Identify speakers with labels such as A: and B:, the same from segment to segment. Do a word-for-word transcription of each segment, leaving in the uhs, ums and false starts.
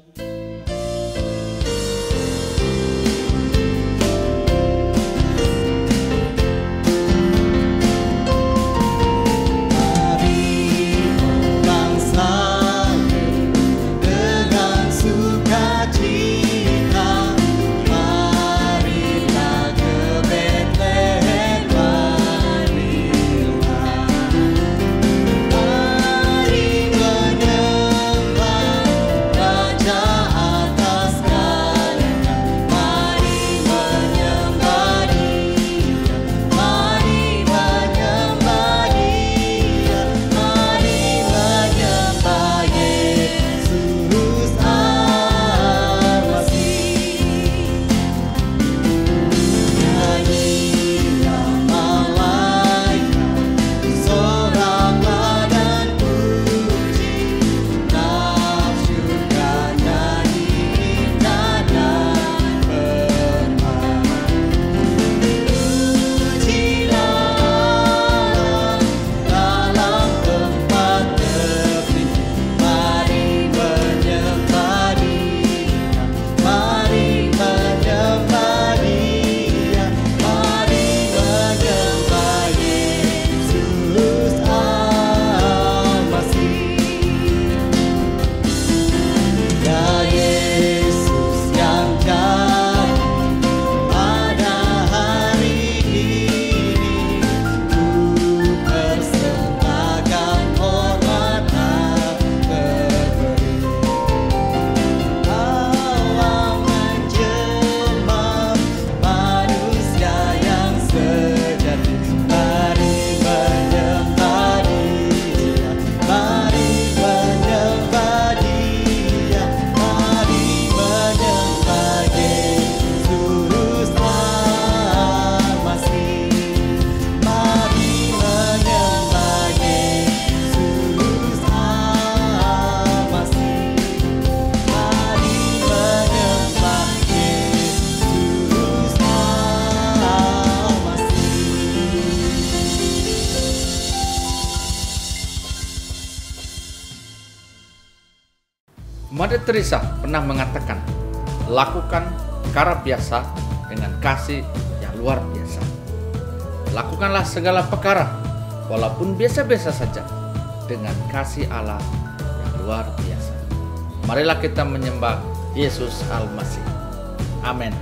A: Mother Teresa pernah mengatakan, lakukan perkara biasa dengan kasih yang luar biasa. Lakukanlah segala perkara, walaupun biasa-biasa saja, dengan kasih Allah yang luar biasa. Marilah kita menyembah Yesus Al-Masih. Amin.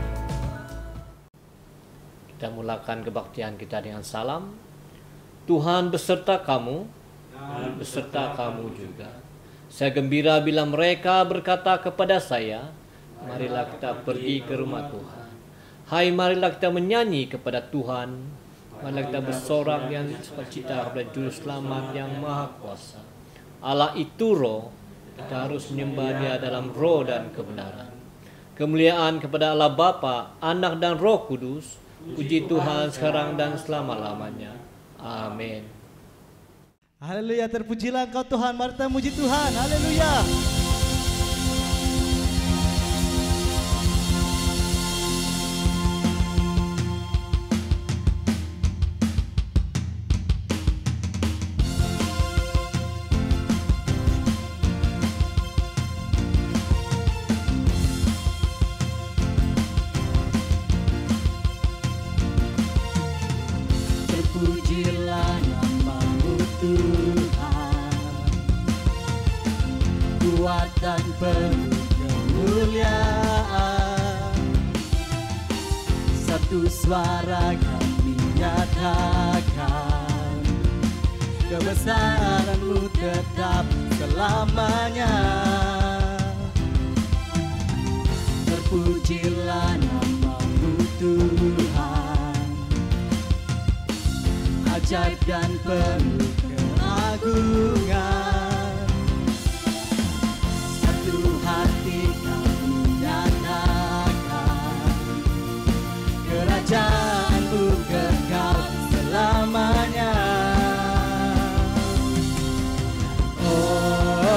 B: Kita mulakan kebaktian kita dengan salam. Tuhan beserta kamu dan beserta kamu juga. Saya gembira bila mereka berkata kepada saya, marilah kita pergi ke rumah Tuhan. Hai, marilah kita menyanyi kepada Tuhan. Marilah kita bersorak yang sukacita kepada Juru Selamat yang Maha Kuasa. Allah itu roh, kita harus menyembah Dia dalam roh dan kebenaran. Kemuliaan kepada Allah Bapa, Anak dan Roh Kudus. Puji Tuhan sekarang dan selama-lamanya. Amin.
C: Haleluya, terpujilah Engkau Tuhan. Mari kita muji Tuhan. Haleluya. Terpujilah nama-Mu Tuhan, kuat dan penuh kemuliaan. Satu suara kami nyatakan, kebesaran-Mu tetap selamanya. Terpujilah nama-Mu Tuhan, ajaib dan penuh keagungan. Satu hati kami nyatakan, kerajaan-Mu kekal selamanya. Oh,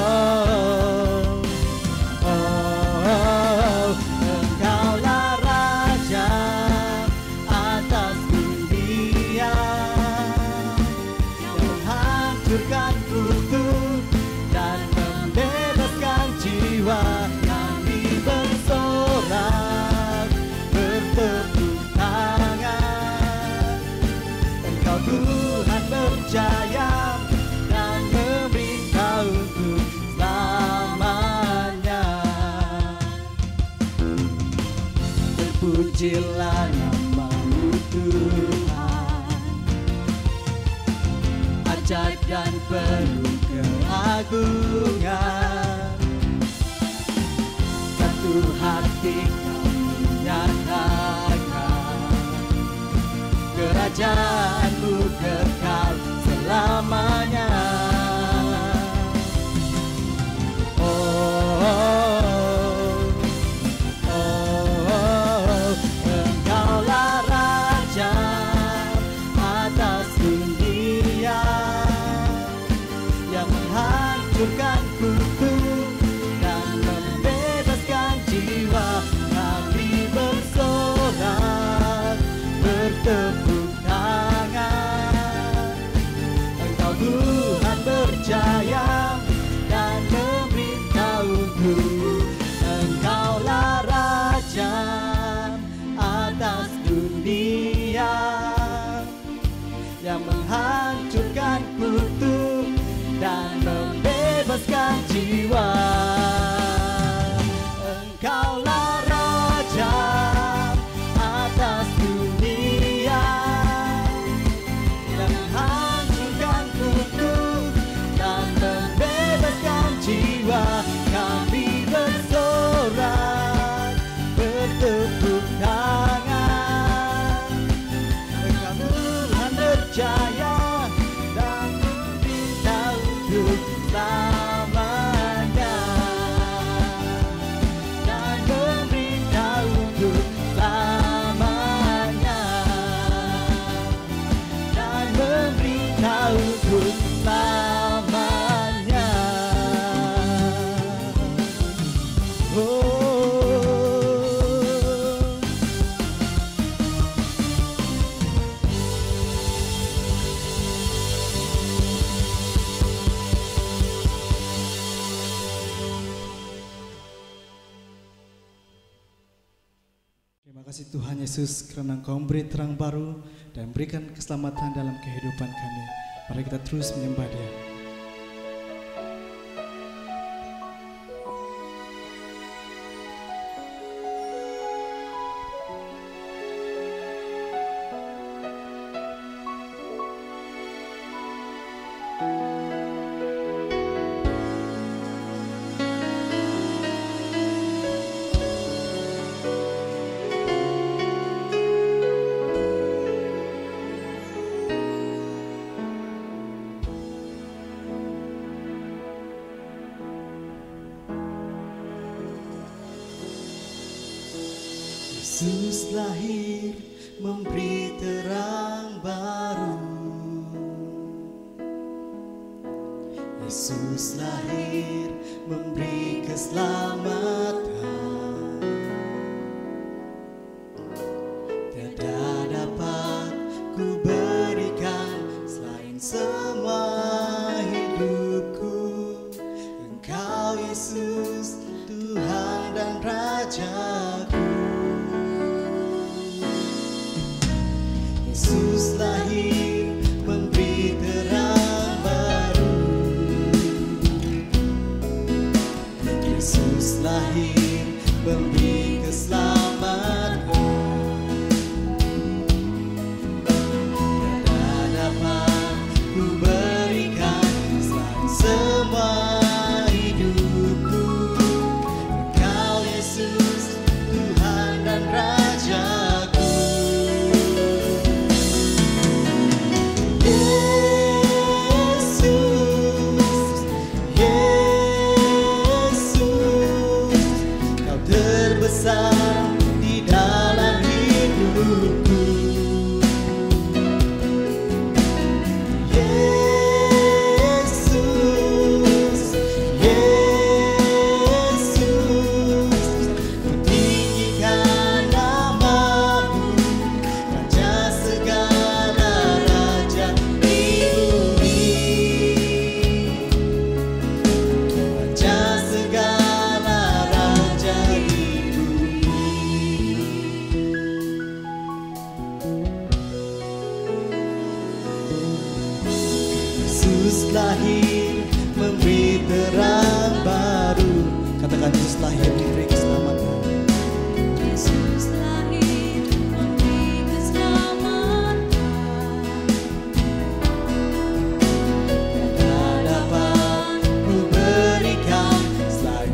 C: oh, oh, Engkaulah Raja atas dunia, menghancurkan kutu Terpujilah nama-Mu Tuhan, ajaib dan penuh keagungan. Satu hati kami nyatakan, kerajaan-Mu kekal selamanya. Oh, oh, oh, Engkaulah Raja atas dunia yang menghancurkan kutu dan membebaskan jiwa. Kami bersorak, bertepuk tangan. Engkau Tuhan berjaya dan memberitahuku, Engkaulah Raja atas dunia yang menghancurkan kutu dan membebaskan jiwa. Engkaulah Raja atas dunia yang menghancurkan kutu dan membebaskan jiwa. Kami bersorak, bertepuk tangan. Engkau Tuhan berjaya dan memberitahu untuk selamanya, dan memberitahu untuk selamanya, dan memberitahu untuk selamanya. Oh. Terima kasih Tuhan Yesus karena Engkau memberi terang baru dan berikan keselamatan dalam kehidupan kami. Mari kita terus menyembah Dia. Yesus lahir memberi terang baru. Yesus lahir memberi keselamatan. Tiada dapat ku berikan selain semua hidupku. Engkau Yesus Tuhan dan Rajaku. Yesus lahir memberi terang baru. Yesus lahir memberi keselamatan. Tiada dapat ku berikan selain semua hidupku. Engkau Yesus Tuhan dan Rajaku. Yesus, Kau terbesar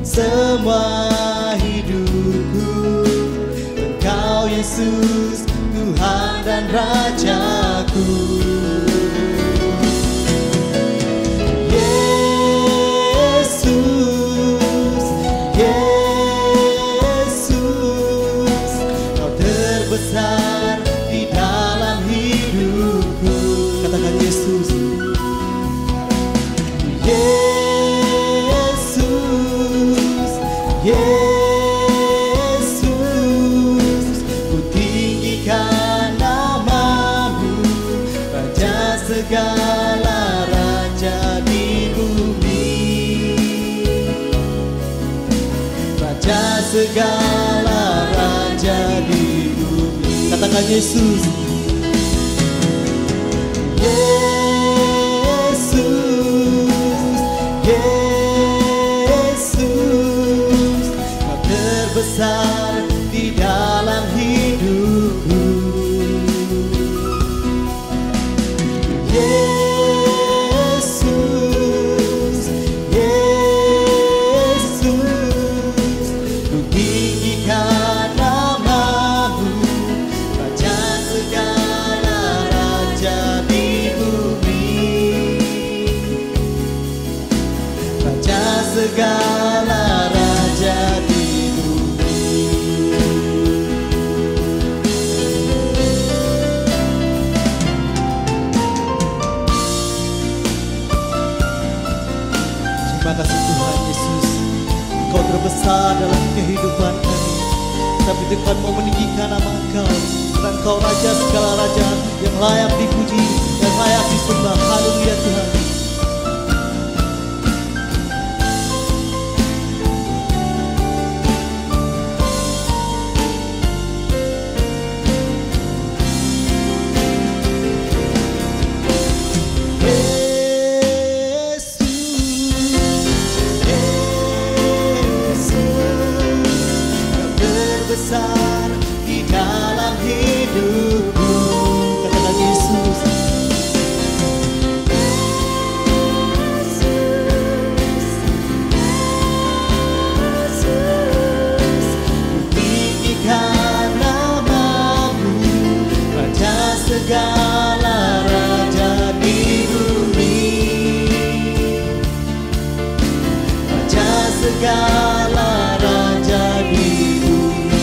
C: semua hidupku. Engkau Yesus, Tuhan dan Rajaku. Yesus, Yesus, Kau terbesar di dalam hidupku. Katakan Yesus. Yesus, Yesus, ku tinggikan namamu, Raja segala raja di bumi, Raja segala raja di bumi. Katakan Yesus. Yesus, Yesus, Kau terbesar di dalam hidupku. Yesus, Yesus, ku tinggikan namamu, Raja segala raja di bumi, Raja segala raja di bumi. Terima kasih Tuhan Yesus, Engkau terbesar dalam kehidupan kami. Tapi Tuhan mau meninggikan nama Engkau, karena Engkau Raja segala raja yang layak dipuji, yang layak disembah. Haleluya Tuhan. Besar di dalam hidupku. Katakan Yesus. Tinggikan namamu, Raja segala raja di bumi, Raja segala raja di bumi.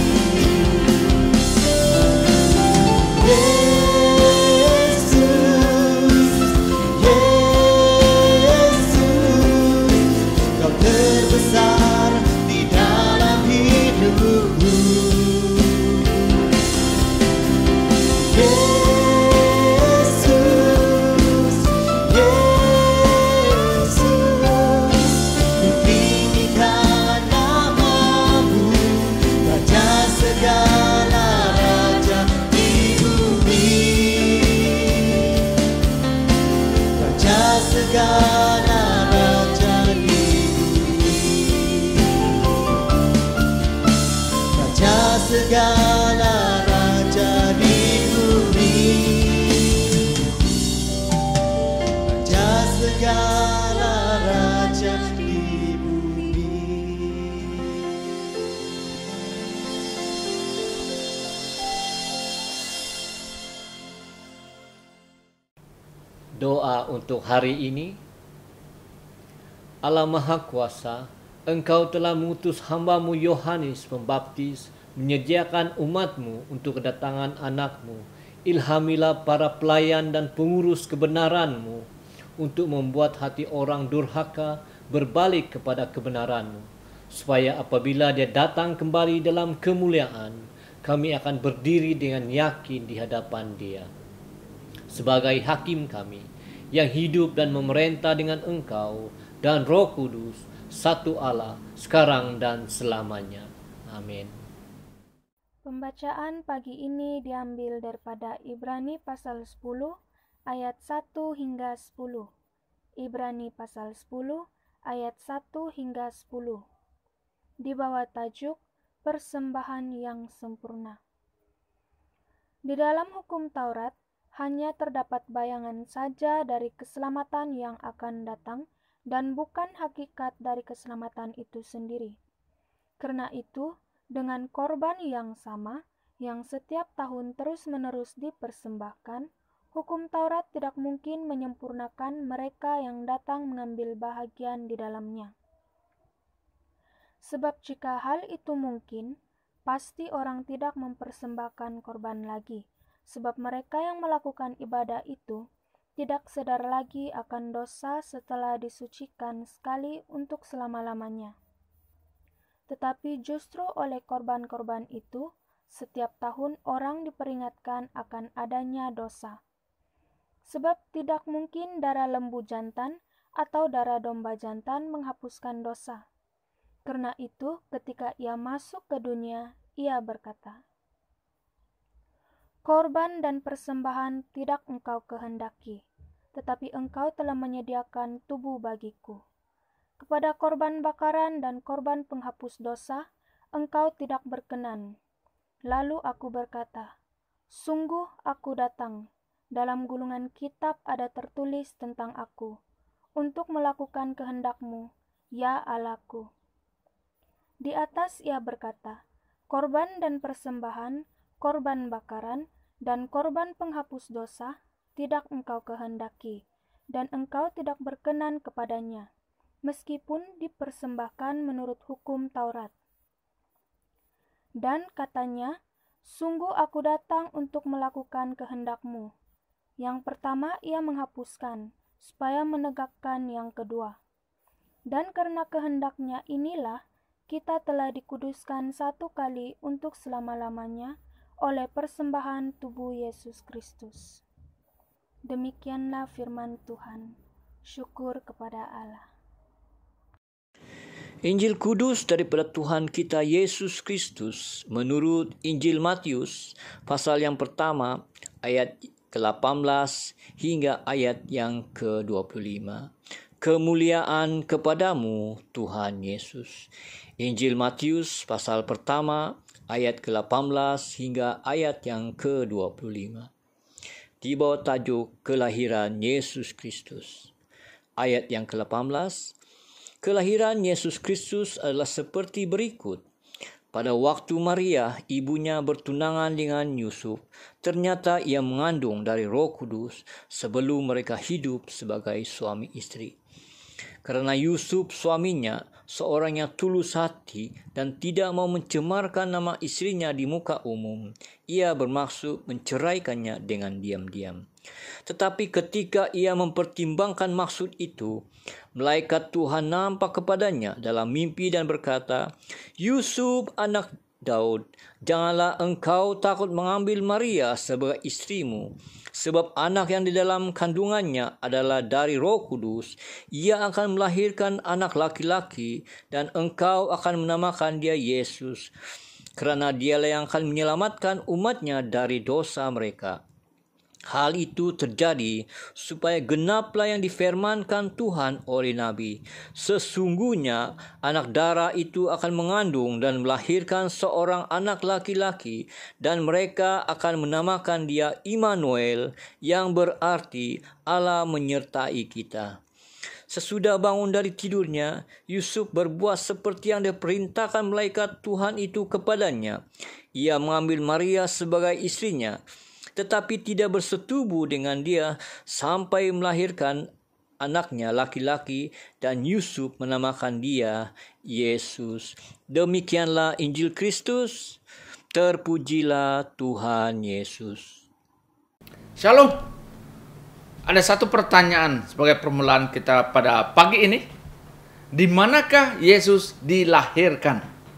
C: Yesus, Yesus, Kau terbesar di dalam hidupku. Yesus, Yesus, ku tinggikan namamu, Raja segala raja di bumi, Raja segala raja di bumi, Raja segala raja di bumi, Raja segala raja di bumi.
B: Doa untuk hari ini. Allah Maha Kuasa, Engkau telah mengutus hamba-Mu Yohanes Pembaptis menyediakan umat-Mu untuk kedatangan anak-Mu. Ilhamilah para pelayan dan pengurus kebenaran-Mu untuk membuat hati orang durhaka berbalik kepada kebenaran-Mu, supaya apabila Dia datang kembali dalam kemuliaan, kami akan berdiri dengan yakin di hadapan Dia. Sebagai hakim kami yang hidup dan memerintah dengan Engkau dan Roh Kudus, satu Allah, sekarang dan selamanya. Amin.
D: Pembacaan pagi ini diambil daripada Ibrani pasal sepuluh ayat satu hingga sepuluh. Ibrani pasal sepuluh ayat satu hingga sepuluh. Di bawah tajuk persembahan yang sempurna. Di dalam hukum Taurat hanya terdapat bayangan saja dari keselamatan yang akan datang dan bukan hakikat dari keselamatan itu sendiri. Karena itu, dengan korban yang sama, yang setiap tahun terus-menerus dipersembahkan, hukum Taurat tidak mungkin menyempurnakan mereka yang datang mengambil bahagian di dalamnya. Sebab jika hal itu mungkin, pasti orang tidak mempersembahkan korban lagi, sebab mereka yang melakukan ibadah itu tidak sadar lagi akan dosa setelah disucikan sekali untuk selama-lamanya. Tetapi justru oleh korban-korban itu, setiap tahun orang diperingatkan akan adanya dosa. Sebab tidak mungkin darah lembu jantan atau darah domba jantan menghapuskan dosa. Karena itu, ketika ia masuk ke dunia, ia berkata, "Korban dan persembahan tidak engkau kehendaki, tetapi engkau telah menyediakan tubuh bagiku. Kepada korban bakaran dan korban penghapus dosa, engkau tidak berkenan." Lalu aku berkata, "Sungguh aku datang, dalam gulungan kitab ada tertulis tentang aku, untuk melakukan kehendak-Mu, ya Allahku." Di atas ia berkata, "Korban dan persembahan, korban bakaran, dan korban penghapus dosa tidak engkau kehendaki, dan engkau tidak berkenan kepadanya, meskipun dipersembahkan menurut hukum Taurat." Dan katanya, "Sungguh aku datang untuk melakukan kehendak-Mu." Yang pertama ia menghapuskan, supaya menegakkan yang kedua. Dan karena kehendaknya inilah, kita telah dikuduskan satu kali untuk selama-lamanya oleh persembahan tubuh Yesus Kristus. Demikianlah firman Tuhan. Syukur kepada Allah.
B: Injil Kudus daripada Tuhan kita Yesus Kristus menurut Injil Matius pasal yang pertama ayat ke delapan belas hingga ayat yang ke dua puluh lima. Kemuliaan kepadamu Tuhan Yesus. Injil Matius pasal pertama ayat ke delapan belas hingga ayat yang ke dua puluh lima. Di bawah tajuk Kelahiran Yesus Kristus. Ayat yang ke delapan belas. Kelahiran Yesus Kristus adalah seperti berikut. Pada waktu Maria, ibunya bertunangan dengan Yusuf, ternyata ia mengandung dari Roh Kudus sebelum mereka hidup sebagai suami istri. Karena Yusuf suaminya seorang yang tulus hati dan tidak mau mencemarkan nama istrinya di muka umum, ia bermaksud menceraikannya dengan diam-diam. Tetapi ketika ia mempertimbangkan maksud itu, malaikat Tuhan nampak kepadanya dalam mimpi dan berkata, "Yusuf anak Daud, janganlah engkau takut mengambil Maria sebagai istrimu, sebab anak yang di dalam kandungannya adalah dari Roh Kudus. Ia akan melahirkan anak laki-laki dan engkau akan menamakan dia Yesus, karena dialah yang akan menyelamatkan umatnya dari dosa mereka." Hal itu terjadi supaya genaplah yang difirmankan Tuhan oleh Nabi. Sesungguhnya anak darah itu akan mengandung dan melahirkan seorang anak laki-laki, dan mereka akan menamakan dia Immanuel, yang berarti Allah menyertai kita. Sesudah bangun dari tidurnya, Yusuf berbuat seperti yang diperintahkan malaikat Tuhan itu kepadanya. Ia mengambil Maria sebagai istrinya, tetapi tidak bersetubuh dengan dia sampai melahirkan anaknya laki-laki, dan Yusuf menamakan dia Yesus. Demikianlah Injil Kristus. Terpujilah Tuhan Yesus.
A: Shalom. Ada satu pertanyaan sebagai permulaan kita pada pagi ini. Di manakah Yesus dilahirkan?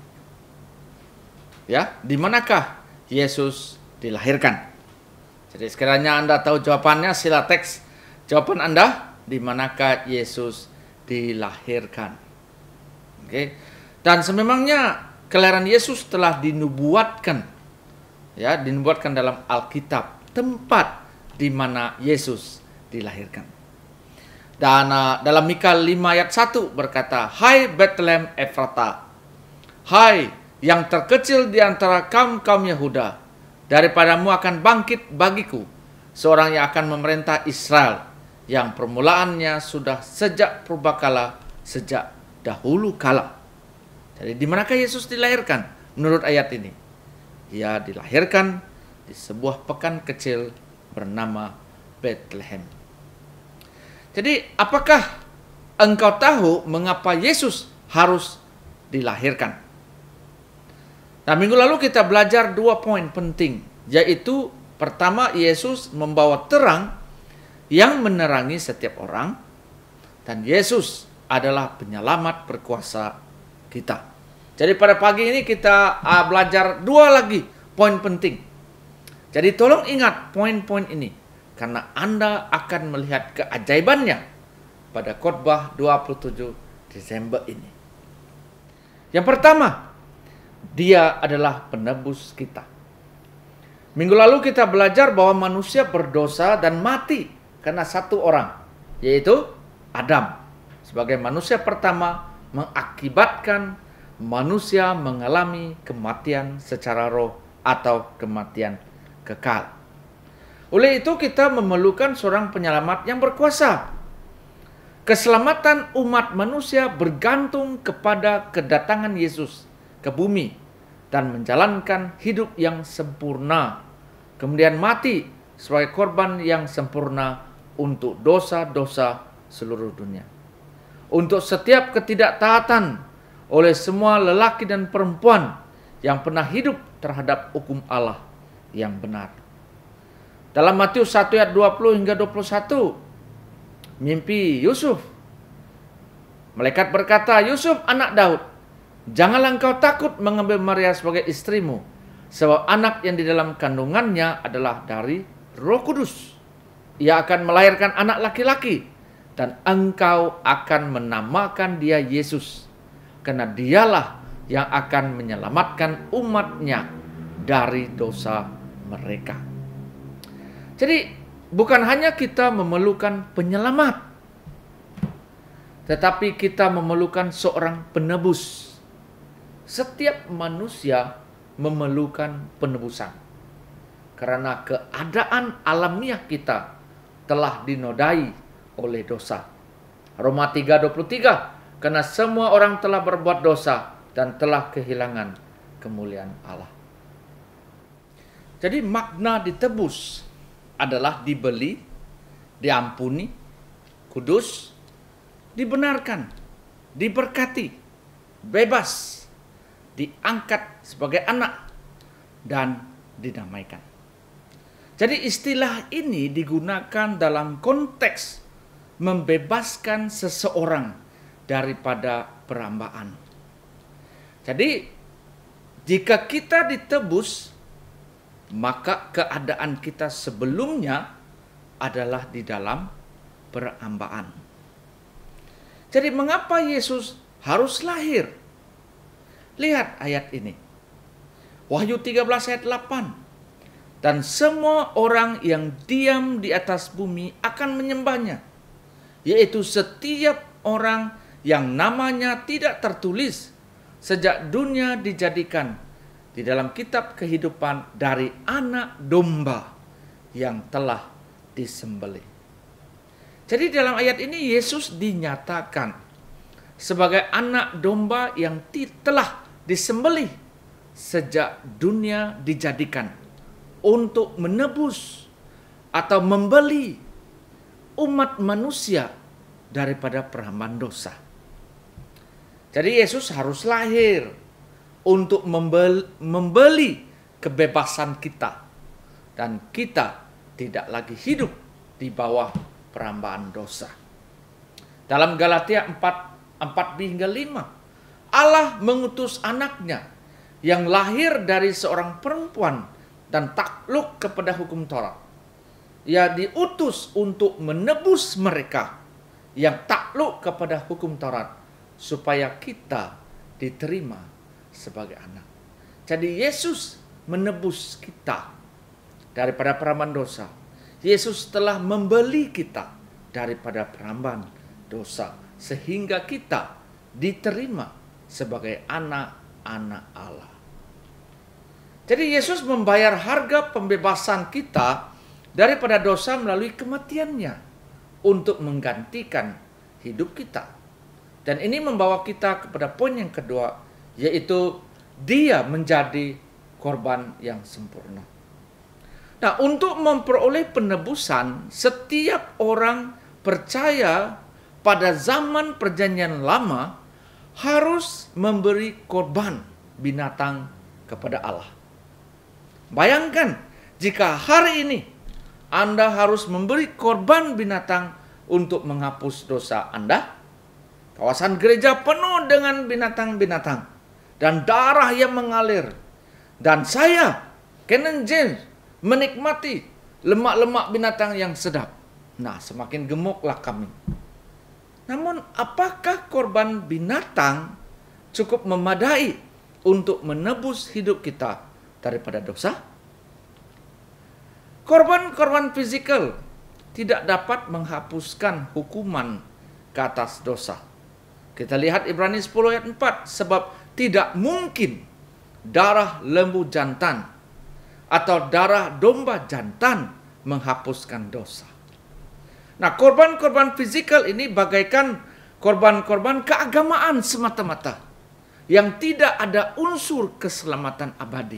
A: Ya, di manakah Yesus dilahirkan? Jadi sekiranya Anda tahu jawabannya, sila teks jawaban Anda, di manakah Yesus dilahirkan. Oke. Dan sememangnya kelahiran Yesus telah dinubuatkan. Ya, dinubuatkan dalam Alkitab, tempat di mana Yesus dilahirkan. Dan uh, dalam Mika lima ayat satu berkata, "Hai Bethlehem Efrata, hai yang terkecil di antara kaum-kaum Yehuda, daripadamu akan bangkit bagiku seorang yang akan memerintah Israel, yang permulaannya sudah sejak purbakala, sejak dahulu kala. Jadi di manakah Yesus dilahirkan menurut ayat ini? Ia dilahirkan di sebuah pekan kecil bernama Bethlehem. Jadi apakah engkau tahu mengapa Yesus harus dilahirkan? Nah, minggu lalu kita belajar dua poin penting, yaitu pertama, Yesus membawa terang yang menerangi setiap orang, dan Yesus adalah penyelamat berkuasa kita. Jadi pada pagi ini kita uh, belajar dua lagi poin penting. Jadi tolong ingat poin-poin ini, karena Anda akan melihat keajaibannya pada khotbah dua puluh tujuh Desember ini. Yang pertama, Dia adalah penebus kita. Minggu lalu kita belajar bahwa manusia berdosa dan mati karena satu orang, yaitu Adam. Sebagai manusia pertama, mengakibatkan manusia mengalami kematian secara roh atau kematian kekal. Oleh itu kita memerlukan seorang penyelamat yang berkuasa. Keselamatan umat manusia bergantung kepada kedatangan Yesus ke bumi dan menjalankan hidup yang sempurna, kemudian mati sebagai korban yang sempurna untuk dosa-dosa seluruh dunia. Untuk setiap ketidaktaatan oleh semua lelaki dan perempuan yang pernah hidup terhadap hukum Allah yang benar. Dalam Matius satu ayat dua puluh hingga dua puluh satu, mimpi Yusuf. Malaikat berkata, "Yusuf anak Daud, janganlah engkau takut mengambil Maria sebagai istrimu, sebab anak yang di dalam kandungannya adalah dari Roh Kudus. Ia akan melahirkan anak laki-laki, dan engkau akan menamakan dia Yesus, karena dialah yang akan menyelamatkan umatnya dari dosa mereka." Jadi bukan hanya kita memerlukan penyelamat, tetapi kita memerlukan seorang penebus. Setiap manusia memerlukan penebusan, karena keadaan alamiah kita telah dinodai oleh dosa. Roma tiga dua puluh tiga, karena semua orang telah berbuat dosa dan telah kehilangan kemuliaan Allah. Jadi makna ditebus adalah dibeli, diampuni, kudus, dibenarkan, diberkati, bebas, diangkat sebagai anak, dan didamaikan. Jadi istilah ini digunakan dalam konteks membebaskan seseorang daripada perambaan. Jadi jika kita ditebus, maka keadaan kita sebelumnya adalah di dalam perambaan. Jadi mengapa Yesus harus lahir? Lihat ayat ini. Wahyu tiga belas ayat delapan. Dan semua orang yang diam di atas bumi akan menyembahnya, yaitu setiap orang yang namanya tidak tertulis sejak dunia dijadikan di dalam kitab kehidupan dari anak domba yang telah disembelih. Jadi dalam ayat ini Yesus dinyatakan sebagai anak domba yang telah disembelih sejak dunia dijadikan untuk menebus atau membeli umat manusia daripada perambaan dosa. Jadi Yesus harus lahir untuk membeli, membeli kebebasan kita, dan kita tidak lagi hidup di bawah perambaan dosa. Dalam Galatia empat b hingga lima, Allah mengutus anaknya yang lahir dari seorang perempuan dan takluk kepada hukum Taurat. Ia diutus untuk menebus mereka yang takluk kepada hukum Taurat, supaya kita diterima sebagai anak. Jadi Yesus menebus kita daripada perambaan dosa. Yesus telah membeli kita daripada perambaan dosa, sehingga kita diterima sebagai anak-anak Allah. Jadi Yesus membayar harga pembebasan kita daripada dosa melalui kematiannya untuk menggantikan hidup kita. Dan ini membawa kita kepada poin yang kedua, yaitu Dia menjadi korban yang sempurna. Nah, untuk memperoleh penebusan, setiap orang percaya pada zaman Perjanjian Lama harus memberi korban binatang kepada Allah. Bayangkan jika hari ini Anda harus memberi korban binatang untuk menghapus dosa Anda. Kawasan gereja penuh dengan binatang-binatang dan darah yang mengalir. Dan saya, Canon James, menikmati lemak-lemak binatang yang sedap. Nah, semakin gemuklah kami. Namun, apakah korban binatang cukup memadai untuk menebus hidup kita daripada dosa? Korban-korban fisikal tidak dapat menghapuskan hukuman ke atas dosa. Kita lihat Ibrani sepuluh ayat empat, sebab tidak mungkin darah lembu jantan atau darah domba jantan menghapuskan dosa. Nah, korban-korban fisikal ini bagaikan korban-korban keagamaan semata-mata yang tidak ada unsur keselamatan abadi.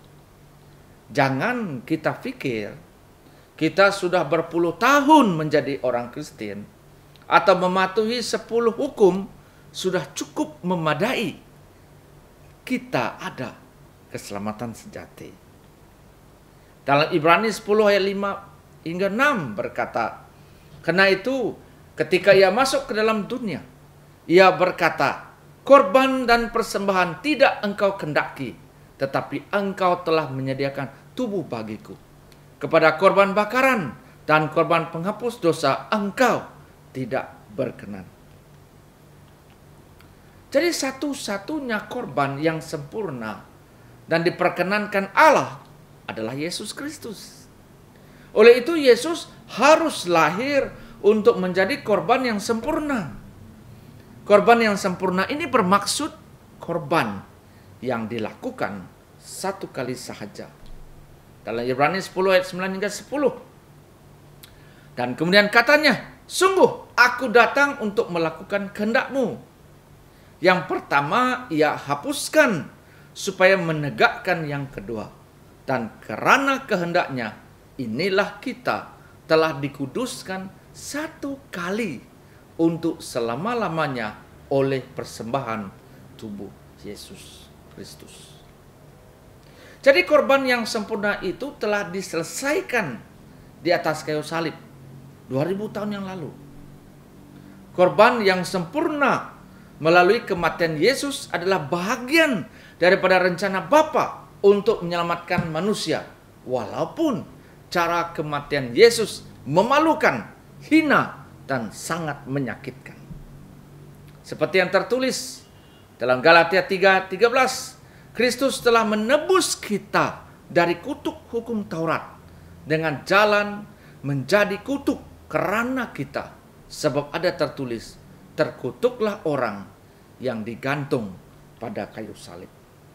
A: Jangan kita pikir kita sudah berpuluh tahun menjadi orang Kristen atau mematuhi sepuluh hukum sudah cukup memadai kita ada keselamatan sejati. Dalam Ibrani sepuluh ayat lima hingga enam berkata, karena itu ketika ia masuk ke dalam dunia, ia berkata, korban dan persembahan tidak engkau kendaki, tetapi engkau telah menyediakan tubuh bagiku. Kepada korban bakaran dan korban penghapus dosa engkau tidak berkenan. Jadi satu-satunya korban yang sempurna dan diperkenankan Allah adalah Yesus Kristus. Oleh itu Yesus harus lahir untuk menjadi korban yang sempurna. Korban yang sempurna ini bermaksud korban yang dilakukan satu kali sahaja. Dalam Ibrani sepuluh ayat sembilan hingga sepuluh. Dan kemudian katanya, sungguh aku datang untuk melakukan kehendak-Mu. Yang pertama ia hapuskan supaya menegakkan yang kedua. Dan karena kehendaknya inilah kita telah dikuduskan satu kali untuk selama-lamanya oleh persembahan tubuh Yesus Kristus. Jadi korban yang sempurna itu telah diselesaikan di atas kayu salib dua ribu tahun yang lalu. Korban yang sempurna melalui kematian Yesus adalah bahagian daripada rencana Bapa untuk menyelamatkan manusia. Walaupun cara kematian Yesus memalukan, hina, dan sangat menyakitkan. Seperti yang tertulis dalam Galatia tiga tiga belas, Kristus telah menebus kita dari kutuk hukum Taurat dengan jalan menjadi kutuk karena kita. Sebab ada tertulis, terkutuklah orang yang digantung pada kayu salib.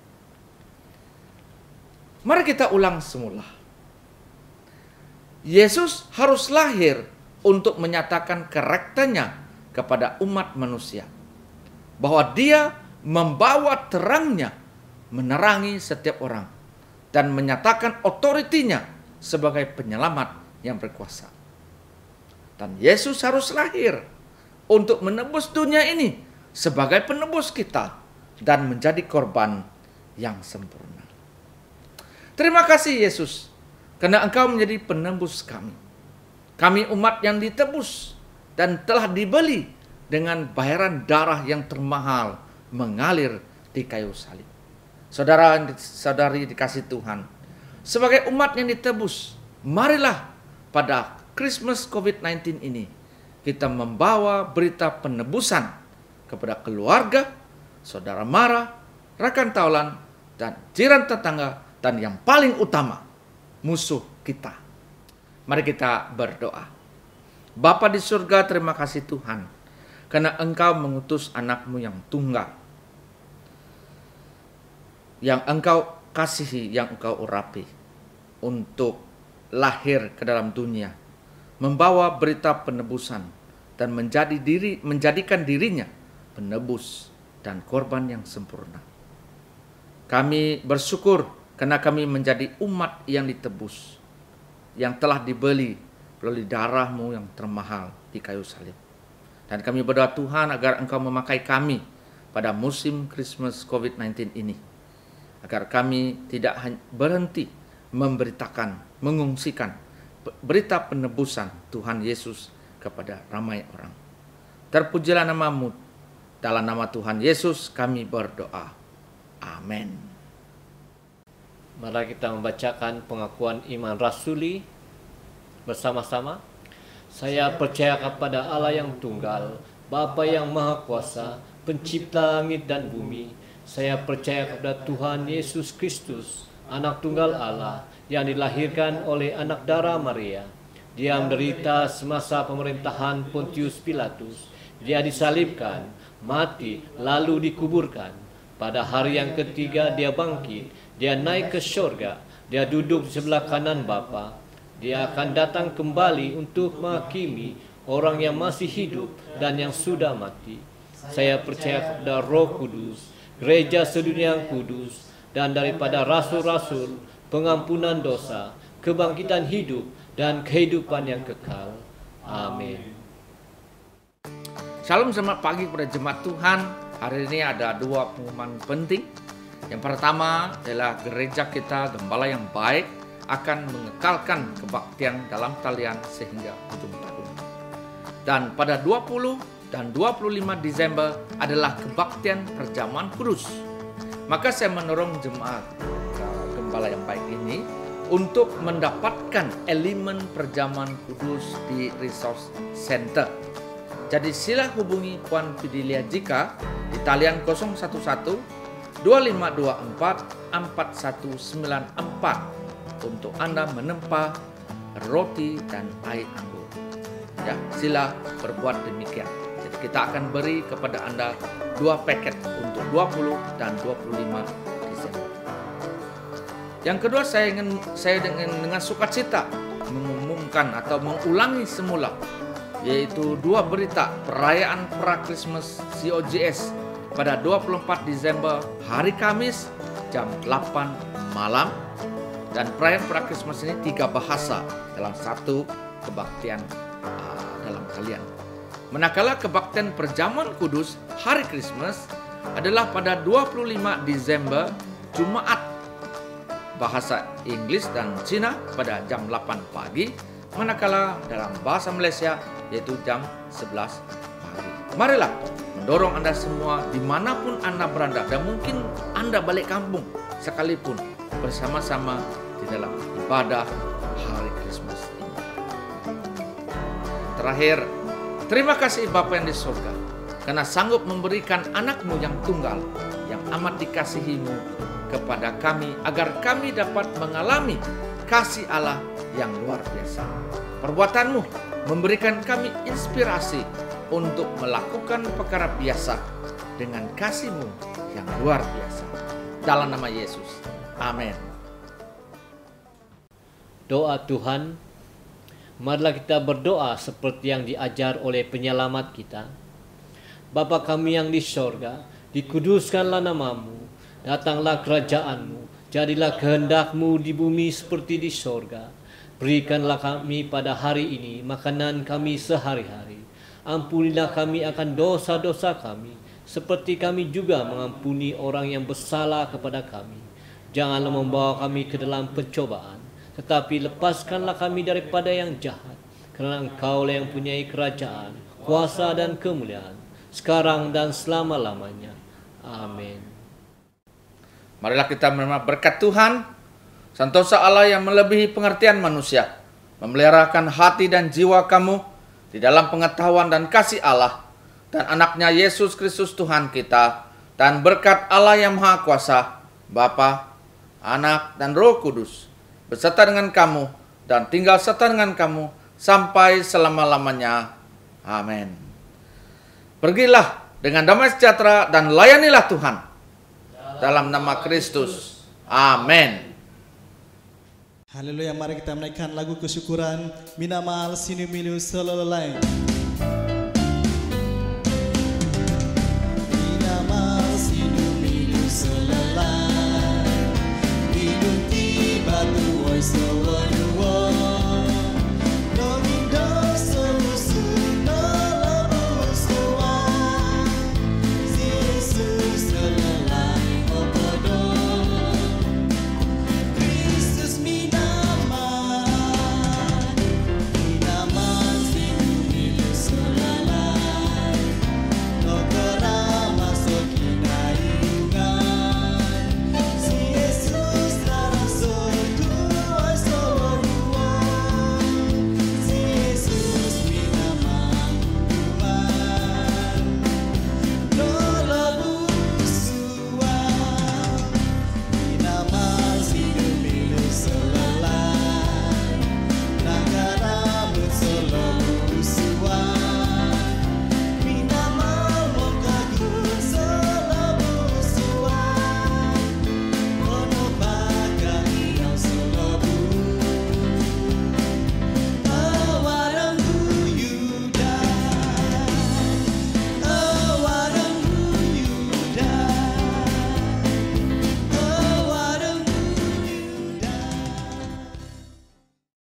A: Mari kita ulang semula. Yesus harus lahir untuk menyatakan karakternya kepada umat manusia. Bahwa dia membawa terangnya menerangi setiap orang. Dan menyatakan otoritinya sebagai penyelamat yang berkuasa. Dan Yesus harus lahir untuk menebus dunia ini sebagai penebus kita dan menjadi korban yang sempurna. Terima kasih Yesus, karena Engkau menjadi penebus kami. Kami umat yang ditebus dan telah dibeli dengan bayaran darah yang termahal mengalir di kayu salib. Saudara-saudari dikasih Tuhan, sebagai umat yang ditebus, marilah pada Christmas covid sembilan belas ini kita membawa berita penebusan kepada keluarga, saudara mara, rekan taulan, dan jiran tetangga, dan yang paling utama, musuh kita. Mari kita berdoa. Bapa di surga, terima kasih Tuhan, karena Engkau mengutus anak-Mu yang tunggal, yang Engkau kasihi, yang Engkau urapi, untuk lahir ke dalam dunia, membawa berita penebusan dan menjadi diri, menjadikan dirinya penebus dan korban yang sempurna. Kami bersyukur karena kami menjadi umat yang ditebus, yang telah dibeli melalui darah-Mu yang termahal di kayu salib. Dan kami berdoa Tuhan agar Engkau memakai kami pada musim Christmas covid sembilan belas ini, agar kami tidak berhenti memberitakan, mengungsikan berita penebusan Tuhan Yesus kepada ramai orang. Terpujilah nama-Mu. Dalam nama Tuhan Yesus kami berdoa. Amin.
B: Mari kita membacakan pengakuan iman rasuli bersama-sama. Saya percaya kepada Allah yang tunggal, Bapa yang Maha Kuasa, Pencipta langit dan bumi. Saya percaya kepada Tuhan Yesus Kristus, Anak Tunggal Allah, yang dilahirkan oleh anak darah Maria. Dia menderita semasa pemerintahan Pontius Pilatus. Dia disalibkan, mati, lalu dikuburkan. Pada hari yang ketiga dia bangkit. Dia naik ke surga. Dia duduk di sebelah kanan Bapa. Dia akan datang kembali untuk menghakimi orang yang masih hidup dan yang sudah mati. Saya percaya kepada Roh Kudus, gereja sedunia yang kudus, dan daripada rasul-rasul, pengampunan dosa, kebangkitan hidup, dan kehidupan yang kekal. Amin.
A: Salam selamat pagi kepada jemaat Tuhan. Hari ini ada dua pengumuman penting. Yang pertama adalah gereja kita, gembala yang baik, akan mengekalkan kebaktian dalam talian sehingga ujung tahun. Dan pada dua puluh dan dua puluh lima Desember adalah kebaktian perjamuan kudus. Maka saya mendorong jemaat gembala yang baik ini untuk mendapatkan elemen perjamuan kudus di Resource Center. Jadi sila hubungi Puan Fidelia Jika di talian nol satu satu dua lima dua empat empat satu sembilan empat untuk Anda menempa roti dan air anggur. Ya, sila berbuat demikian. Jadi kita akan beri kepada Anda dua paket untuk dua puluh dan dua puluh lima Desember. Yang kedua, saya ingin saya dengan dengan sukacita mengumumkan atau mengulangi semula, yaitu dua berita perayaan pra Christmas C O G S pada dua puluh empat Desember hari Kamis jam delapan malam. Dan perayaan pra Christmas ini tiga bahasa dalam satu kebaktian uh, dalam kalian. Manakala kebaktian perjamuan kudus hari Christmas adalah pada dua puluh lima Desember Jumat, bahasa Inggris dan Cina pada jam delapan pagi, manakala dalam bahasa Malaysia yaitu jam sebelas pagi. Marilah mendorong Anda semua dimanapun Anda berada, dan mungkin Anda balik kampung sekalipun, bersama-sama di dalam ibadah hari Christmas ini. Terakhir, terima kasih Bapa yang di surga, karena sanggup memberikan anak-Mu yang tunggal, yang amat dikasihi-Mu kepada kami, agar kami dapat mengalami kasih Allah yang luar biasa. Perbuatan-Mu memberikan kami inspirasi untuk melakukan perkara biasa dengan kasih-Mu yang luar biasa. Dalam nama Yesus. Amin.
B: Doa Tuhan, marilah kita berdoa seperti yang diajar oleh penyelamat kita. Bapa kami yang di sorga, dikuduskanlah nama-Mu, datanglah kerajaan-Mu, jadilah kehendak-Mu di bumi seperti di sorga. Berikanlah kami pada hari ini makanan kami sehari-hari. Ampunilah kami akan dosa-dosa kami, seperti kami juga mengampuni orang yang bersalah kepada kami. Janganlah membawa kami ke dalam pencobaan, tetapi lepaskanlah kami daripada yang jahat. Kerana Engkau-lah yang punyai kerajaan, kuasa dan kemuliaan, sekarang dan selama-lamanya. Amin.
A: Marilah kita menerima berkat Tuhan, santosa Allah yang melebihi pengertian manusia, memeliharakan hati dan jiwa kamu di dalam pengetahuan dan kasih Allah dan anaknya Yesus Kristus Tuhan kita, dan berkat Allah yang Maha Kuasa, Bapa, Anak, dan Roh Kudus, beserta dengan kamu dan tinggal serta dengan kamu sampai selama-lamanya. Amin. Pergilah dengan damai sejahtera dan layanilah Tuhan. Dalam nama Kristus. Amin.
C: Haleluya, mari kita menaikkan lagu kesyukuran Minamal Sinuminu Selelai. Minamal Sinuminu Selelai, minum tiba tu oi so